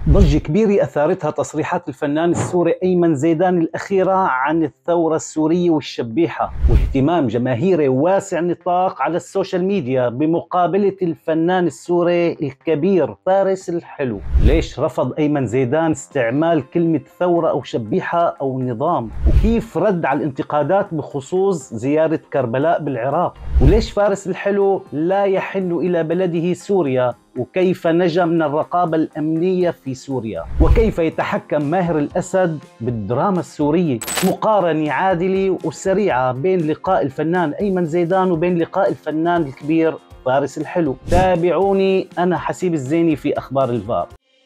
ضجة كبيرة أثارتها تصريحات الفنان السوري أيمن زيدان الأخيرة عن الثورة السورية والشبيحة، واهتمام جماهيري واسع النطاق على السوشيال ميديا بمقابلة الفنان السوري الكبير فارس الحلو. ليش رفض أيمن زيدان استعمال كلمة ثورة أو شبيحة أو نظام؟ وكيف رد على الانتقادات بخصوص زيارة كربلاء بالعراق؟ وليش فارس الحلو لا يحن إلى بلده سوريا؟ وكيف نجا من الرقابة الأمنية في سوريا؟ وكيف يتحكم ماهر الأسد بالدراما السورية؟ مقارنة عادلة وسريعة بين لقاء الفنان أيمن زيدان وبين لقاء الفنان الكبير فارس الحلو. تابعوني، أنا حسيب الزيني في أخبار الفار.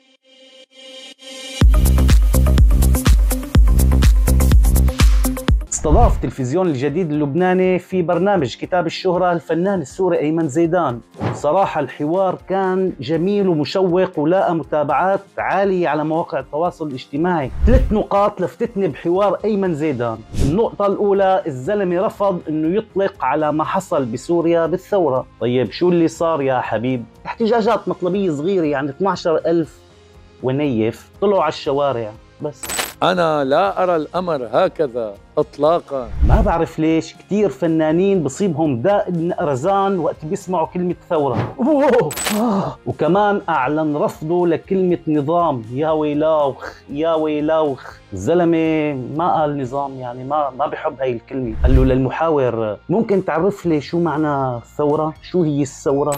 استضاف تلفزيون الجديد اللبناني في برنامج كتاب الشهرة الفنان السوري أيمن زيدان. صراحة الحوار كان جميل ومشوق ولاقى متابعات عالية على مواقع التواصل الاجتماعي. 3 نقاط لفتتني بحوار أيمن زيدان. النقطة الأولى، الزلمة رفض أنه يطلق على ما حصل بسوريا بالثورة. طيب شو اللي صار يا حبيب؟ احتجاجات مطلبية صغيرة، يعني 12,000 ونيف طلعوا على الشوارع بس. أنا لا أرى الأمر هكذا إطلاقا. ما بعرف ليش كتير فنانين بصيبهم داء النقرزان وقت بيسمعوا كلمة ثورة. وكمان أعلن رفضه لكلمة نظام. يا ويلاوخ يا ويلاوخ. الزلمة ما قال نظام، يعني ما بحب هاي الكلمة. قال له للمحاور ممكن تعرف لي شو معنى الثورة؟ شو هي الثورة؟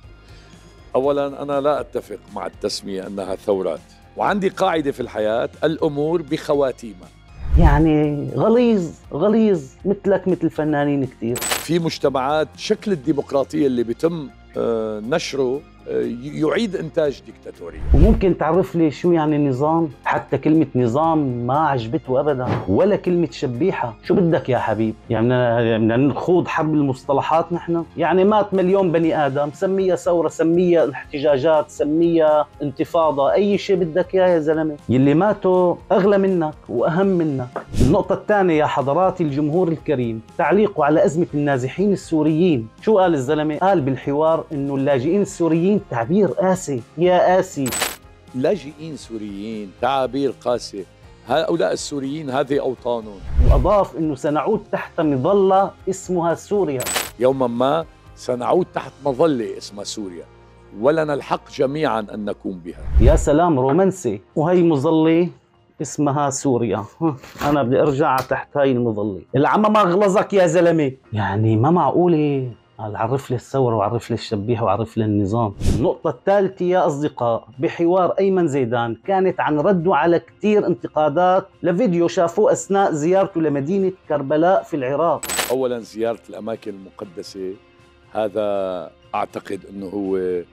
أولا أنا لا أتفق مع التسمية أنها ثورات، وعندي قاعدة في الحياة: الأمور بخواتيمها. يعني غليظ مثلك مثل فنانين كتير. في مجتمعات شكل الديمقراطية اللي بيتم نشره يعيد إنتاج ديكتاتورية. وممكن تعرف لي شو يعني نظام؟ حتى كلمة نظام ما عجبته أبدا، ولا كلمة شبيحة. شو بدك يا حبيب؟ يعني بدنا نخوض حرب المصطلحات نحن؟ يعني مات مليون بني آدم، سميها ثورة، سميها احتجاجات، سميها انتفاضة، أي شيء بدك يا زلمة. يلي ماتوا أغلى منك وأهم منك. النقطة الثانية يا حضرات الجمهور الكريم، تعليقه على أزمة النازحين السوريين. شو قال الزلمة؟ قال بالحوار إنه اللاجئين السوريين تعبير قاسي. يا قاسي. لاجئين سوريين تعابير قاسية. هؤلاء السوريين هذه أوطانهم. وأضاف إنه سنعود تحت مظلة اسمها سوريا. يوما ما سنعود تحت مظلة اسمها سوريا، ولنا الحق جميعا أن نكون بها. يا سلام رومانسي. وهي مظلة اسمها سوريا. أنا بدي أرجع تحت هاي المظلة. العمى ما أغلظك يا زلمة. يعني ما معقولة قال عرف لي الثورة وعرف لي الشبيحة وعرف لي النظام. النقطة الثالثة يا أصدقاء، بحوار أيمن زيدان كانت عن رده على كتير انتقادات لفيديو شافوه أثناء زيارته لمدينة كربلاء في العراق. أولا زيارة الأماكن المقدسة هذا أعتقد أنه هو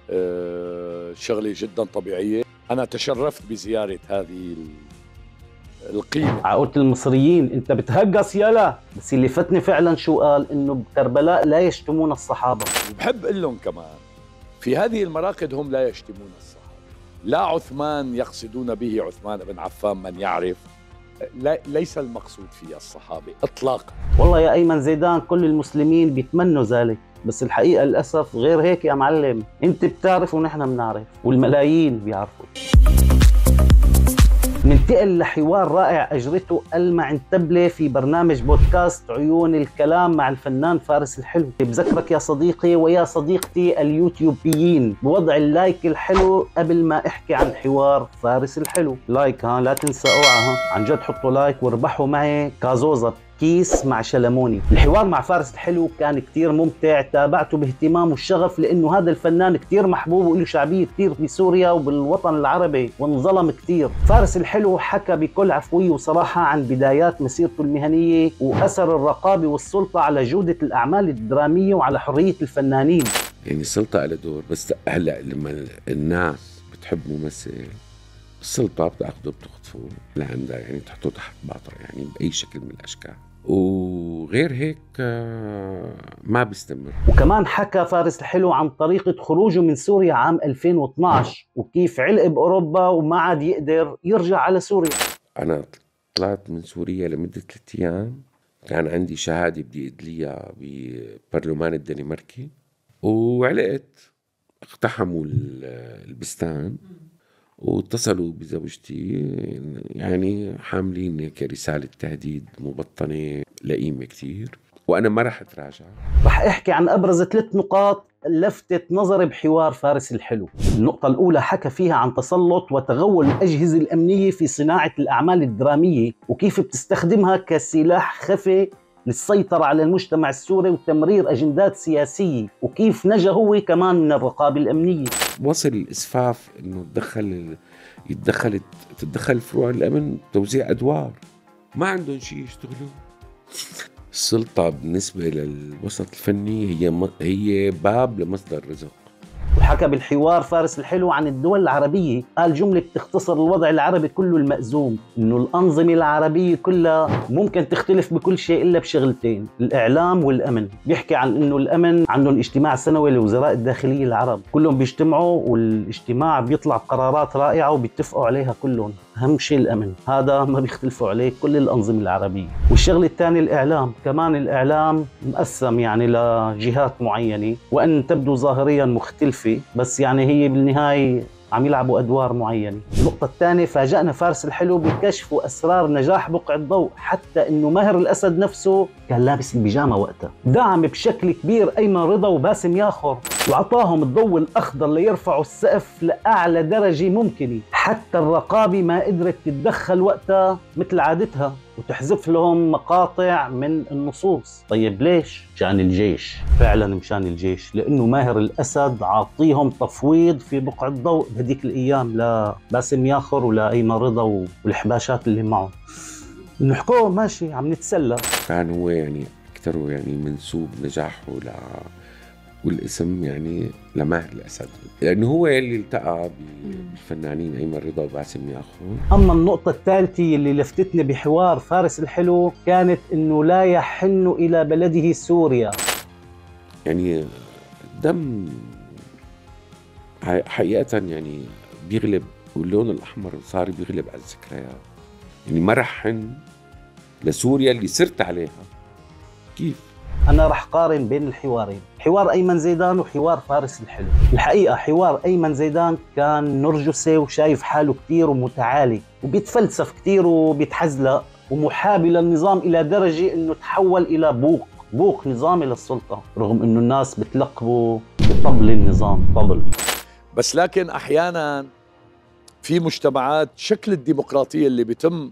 شغلة جدا طبيعية. أنا تشرفت بزيارة هذه القيمة. عقولة المصريين انت بتهجص يلا. بس اللي فتني فعلا شو قال، انه بكربلاء لا يشتمون الصحابة. وبحب اقول لهم كمان في هذه المراقد هم لا يشتمون الصحابة. لا عثمان يقصدون به عثمان بن عفان من يعرف، ليس المقصود فيه الصحابة اطلاقا. والله يا ايمن زيدان كل المسلمين بيتمنوا ذلك، بس الحقيقة للأسف غير هيك يا معلم. انت بتعرف ونحن بنعرف والملايين بيعرفوا. ننتقل لحوار رائع أجرته ألمع عنتبلة في برنامج بودكاست عيون الكلام مع الفنان فارس الحلو. بذكرك يا صديقي ويا صديقتي اليوتيوبيين بوضع اللايك الحلو قبل ما احكي عن حوار فارس الحلو. لايك لا تنسى، اوعى عن جد حطوا لايك واربحوا معي كازوزة كيس مع شلموني. الحوار مع فارس الحلو كان كتير ممتع، تابعته باهتمام والشغف لانه هذا الفنان كتير محبوب وله شعبية كتير في سوريا وبالوطن العربي وانظلم كتير. فارس الحلو حكى بكل عفوية وصراحة عن بدايات مسيرته المهنية واثر الرقابة والسلطة على جودة الاعمال الدرامية وعلى حرية الفنانين. يعني السلطة لها دور، بس هلا لما الناس بتحب ممثل السلطة بتاخده بتخطفه لعندها، يعني تحطه تحت باطرة يعني بأي شكل من الأشكال، وغير هيك ما بيستمر. وكمان حكى فارس الحلو عن طريقة خروجه من سوريا عام 2012 وكيف علق بأوروبا وما عاد يقدر يرجع على سوريا. أنا طلعت من سوريا لمدة 3 أيام، كان عندي شهادة بدي أدليها ببرلمان الدنماركي، وعلقت اقتحموا البستان واتصلوا بزوجتي يعني حاملين هيك رسالة تهديد مبطنة لئيمة كتير، وأنا ما رح أتراجع. رح أحكي عن أبرز 3 نقاط لفتت نظري بحوار فارس الحلو. النقطة الأولى حكى فيها عن تسلط وتغول الأجهزة الأمنية في صناعة الأعمال الدرامية، وكيف بتستخدمها كسلاح خفي للسيطرة على المجتمع السوري وتمرير أجندات سياسية، وكيف نجا هو كمان من الرقابة الأمنية. وصل الإسفاف إنه تتدخل فروع الأمن توزيع أدوار، ما عندهم شيء يشتغلوا. السلطة بالنسبة للوسط الفني هي باب لمصدر رزق. وحكى بالحوار فارس الحلو عن الدول العربية، قال جملة بتختصر الوضع العربي كله المأزوم، إنه الأنظمة العربية كلها ممكن تختلف بكل شيء إلا بشغلتين، الإعلام والأمن. بيحكي عن إنه الأمن عندهم اجتماع سنوي لوزراء الداخلية العرب، كلهم بيجتمعوا والاجتماع بيطلع بقرارات رائعة وبيتفقوا عليها كلهم. أهم شيء الأمن، هذا ما بيختلفوا عليه كل الأنظمة العربية. والشغلة الثانية الإعلام، كمان الإعلام مقسم يعني لجهات معينة، وأن تبدو ظاهريا مختلفة بس يعني هي بالنهاية عم يلعبوا أدوار معينة. النقطة الثانية، فاجأنا فارس الحلو بكشف أسرار نجاح بقع الضوء، حتى إنه ماهر الأسد نفسه كان لابس البيجامة وقتها. دعم بشكل كبير أيمن رضا وباسم ياخر، وعطاهم الضوء الأخضر ليرفعوا السقف لأعلى درجة ممكنة. حتى الرقابة ما قدرت تتدخل وقتها مثل عادتها وتحذف لهم مقاطع من النصوص. طيب ليش؟ مشان الجيش. فعلا مشان الجيش، لأنه ماهر الأسد عاطيهم تفويض في بقع الضوء بهديك الأيام لباسم ياخر ولا أيمن رضا والحباشات اللي معه. نحكوه ماشي عم نتسلى. كان هو يعني أكثر يعني منسوب نجاحه والاسم يعني لماهر الأسد، لأنه هو اللي التقى بالفنانين أيمن رضا وباسم ياخر. أما النقطة الثالثة اللي لفتتني بحوار فارس الحلو كانت إنه لا يحن إلى بلده سوريا. يعني الدم حقيقة يعني بيغلب، واللون الأحمر صار بيغلب على الذكريات. يعني ما رح حن لسوريا اللي سرت عليها. كيف؟ أنا رح قارن بين الحوارين، حوار أيمن زيدان وحوار فارس الحلو. الحقيقة حوار أيمن زيدان كان نرجسي وشايف حاله كتير ومتعالي وبيتفلسف كتير وبيتحزلق ومحابي للنظام إلى درجة أنه تحول إلى بوق نظامي للسلطة، رغم أنه الناس بتلقبه بطبل النظام، طبل. بس لكن أحيانا في مجتمعات شكل الديمقراطية اللي بيتم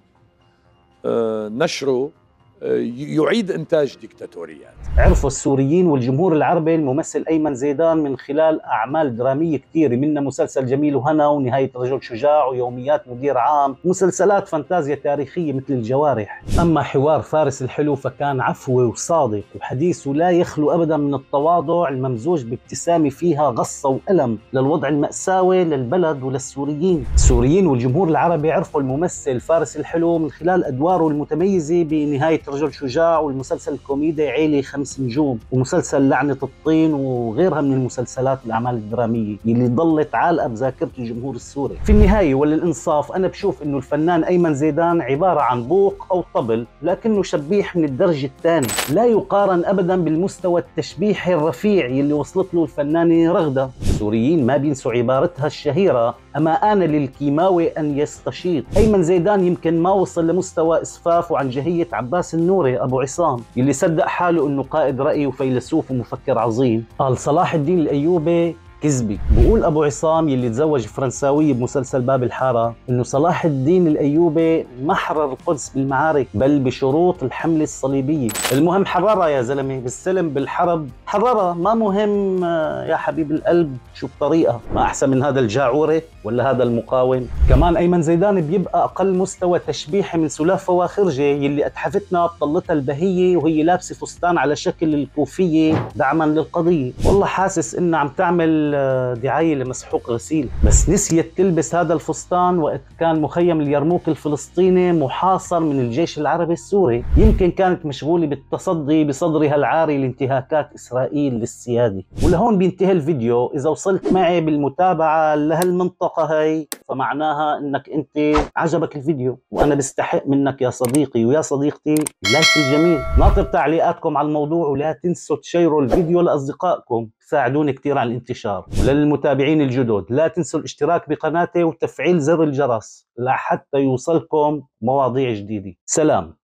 نشره يعيد إنتاج ديكتاتوريات. عرفوا السوريين والجمهور العربي الممثل أيمن زيدان من خلال أعمال درامية كثيرة، منها مسلسل جميل وهنا ونهاية رجل شجاع ويوميات مدير عام، مسلسلات فانتازيا تاريخية مثل الجوارح. أما حوار فارس الحلو فكان عفوي وصادق، وحديثه لا يخلو أبدا من التواضع الممزوج بابتسامة فيها غصة وألم للوضع المأساوي للبلد وللسوريين. السوريين والجمهور العربي عرفوا الممثل فارس الحلو من خلال أدواره المتميزة بنهاية رجل شجاع والمسلسل الكوميدي عيلي 5 نجوم ومسلسل لعنة الطين وغيرها من المسلسلات والأعمال الدرامية اللي ضلت عالقة بذاكرة الجمهور السوري. في النهاية وللإنصاف أنا بشوف إنه الفنان أيمن زيدان عبارة عن بوق أو طبل، لكنه شبيح من الدرجة الثانية، لا يقارن أبدا بالمستوى التشبيحي الرفيع اللي وصلت له الفنانة رغدة. السوريين ما بينسوا عبارتها الشهيرة أما آن للكيماوي أن يستشيط. أيمن زيدان يمكن ما وصل لمستوى إسفاف وعنجهية عباس النوري أبو عصام اللي صدق حاله إنه قائد رأي وفيلسوف ومفكر عظيم. قال صلاح الدين الأيوبي كذبي. بقول أبو عصام يلي تزوج فرنساوية بمسلسل باب الحارة إنه صلاح الدين الأيوبي ما حرر القدس بالمعارك بل بشروط الحملة الصليبية. المهم حررها يا زلمة، بالسلم بالحرب حررها، ما مهم يا حبيب القلب شو الطريقة. ما أحسن من هذا الجاعوري ولا هذا المقاوم. كمان أيمن زيدان بيبقى أقل مستوى تشبيحي من سلاف فواخرجي يلي أتحفتنا بطلتها البهية وهي لابسة فستان على شكل الكوفية دعما للقضية. والله حاسس إنها عم تعمل دعاية لمسحوق غسيل، بس نسيت تلبس هذا الفستان وقت كان مخيم اليرموك الفلسطيني محاصر من الجيش العربي السوري. يمكن كانت مشغولة بالتصدي بصدرها العاري لانتهاكات إسرائيل للسيادة. ولهون بينتهي الفيديو. إذا وصلت معي بالمتابعة لهالمنطقة هاي فمعناها انك انت عجبك الفيديو، وانا بستحق منك يا صديقي ويا صديقتي لايك الجميل. ناطر تعليقاتكم على الموضوع، ولا تنسوا تشيروا الفيديو لاصدقائكم، تساعدوني كثير على الانتشار. وللمتابعين الجدد لا تنسوا الاشتراك بقناتي وتفعيل زر الجرس لحتى يوصلكم مواضيع جديدة. سلام.